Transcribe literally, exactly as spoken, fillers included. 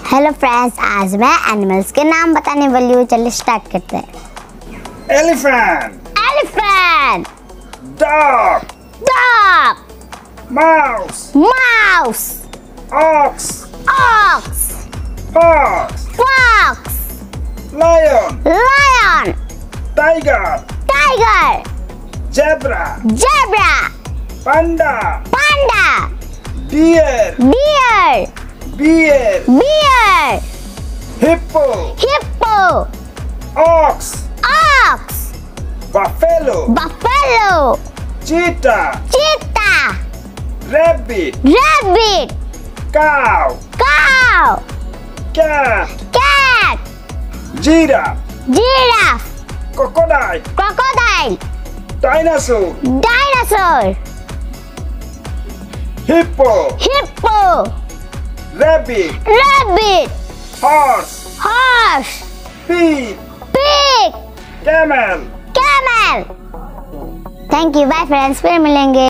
Hello friends, आज मैं animals के नाम बताने वाली हूँ। चलिए स्टार्ट करते हैं। Elephant, elephant, dog, dog, mouse, mouse, ox, ox, fox, fox, lion, lion, tiger, tiger, zebra, zebra, panda, panda, deer, deer, bear, bear, hippo, hippo, ox, ox, buffalo, buffalo, cheetah, cheetah, rabbit, rabbit, cow, cow, cat, cat, giraffe, giraffe, crocodile, crocodile, dinosaur, dinosaur, hippo, hippo, rabbit, rabbit, horse, horse, pig, pig, camel. Camel. Thank you, bye friends, फिर मिलेंगे।